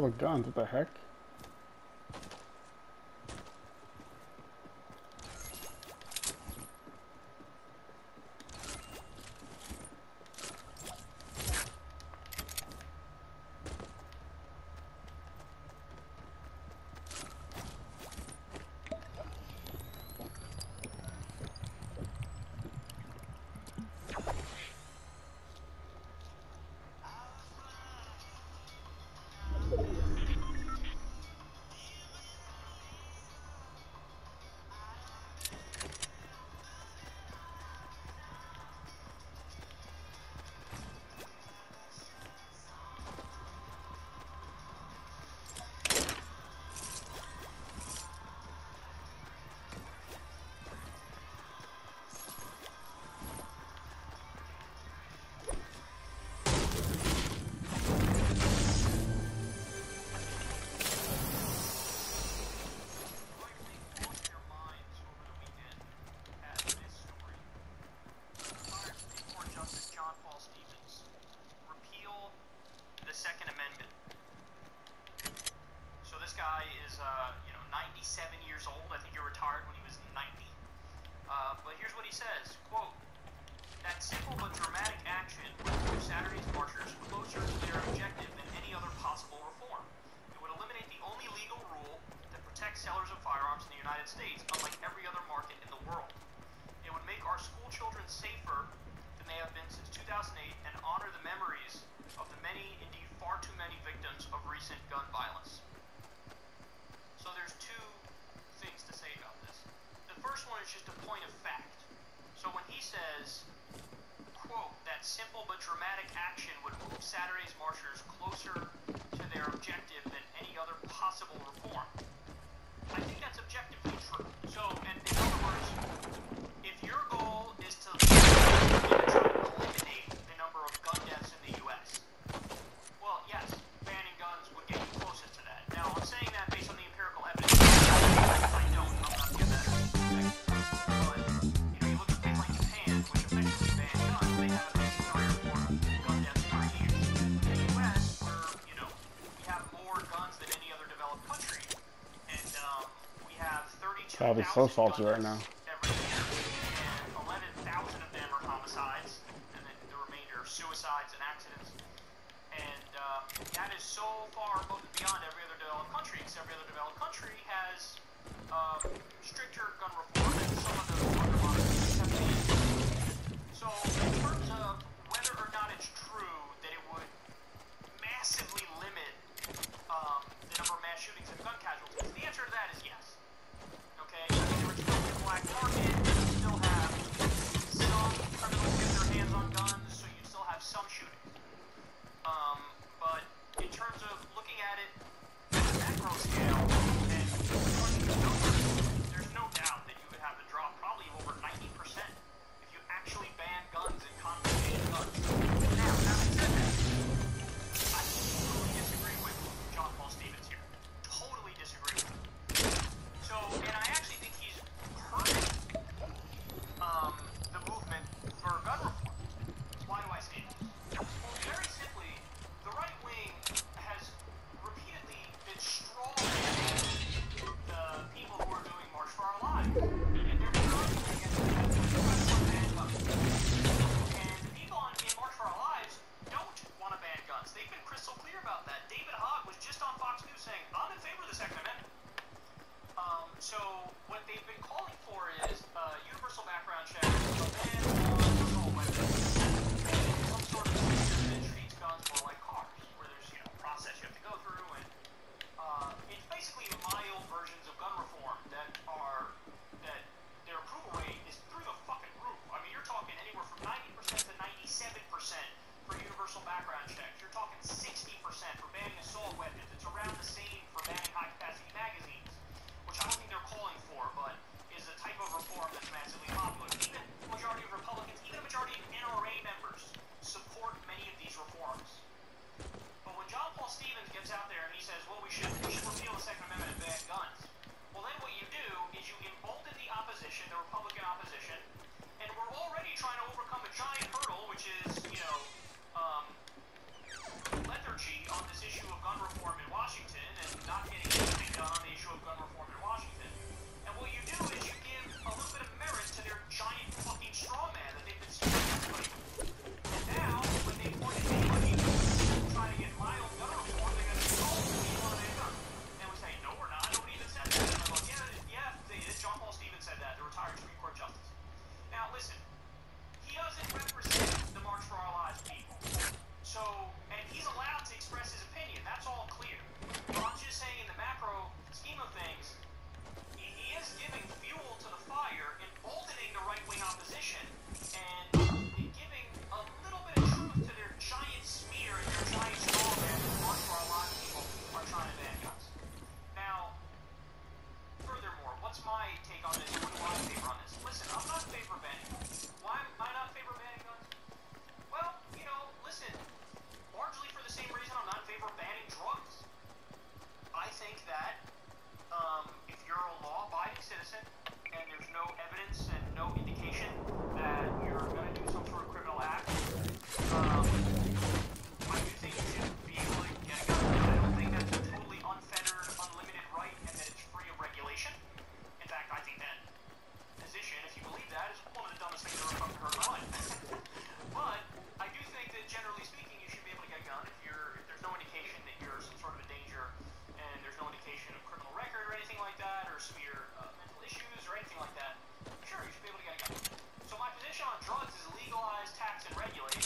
with guns. What the heck? Probably so salty right now. Every year, and 11,000 of them are homicides, and then the remainder are suicides and accidents. And that is so far above and beyond every other developed country, because every other developed country has stricter gun reform, and some of the other monarchies have been. So, in terms of whether or not it's true that it would massively limit the number of mass shootings and gun casualties, the answer to that is yes. Okay, there would still be a black market, you'd still have some criminals get their hands on guns, so you'd still have some shooting. But in terms of looking at it on a macro scale, and there's no doubt that you would have to drop probably over 90% if you actually ban guns and confiscated guns. Now, having said that, I totally disagree with John Paul Stevens here. Totally disagree with him. So, and I actually think he's hurting the movement for gun reform. Why do I say this? Well, very simply, the right wing has repeatedly been strong the people who are doing March for Our Lives. And they're strong against the ban guns. And the people in March for Our Lives don't want to ban guns. They've been crystal clear about that. David Hogg was just on Fox News saying, I'm in favor of the Second Amendment. So what they've been calling for is universal background check, a ban on assault weapons, some sort of system that treats guns more like cars, where there's a process you have to go through, and it's basically mild versions of gun reform that their approval rate is through the fucking roof. I mean, you're talking anywhere from 90% to 97% for universal background checks. You're talking 60% for banning assault weapons. It's around the same for banning high-capacity magazines, which I don't think they're calling for, but is a type of reform that's massively popular. Even the majority of Republicans, even a majority of NRA members support many of these reforms. But when John Paul Stevens gets out there and he says, well, we should repeal the Second Amendment and ban guns, well, then what you do is you embolden the opposition, the Republican opposition, and we're already trying to overcome a giant hurdle, which is, lethargy on this issue of gun reform in Washington.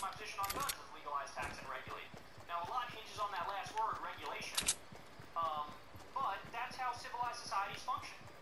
my position on guns is legalize, tax, and regulate. Now, a lot hinges on that last word, regulation. But that's how civilized societies function.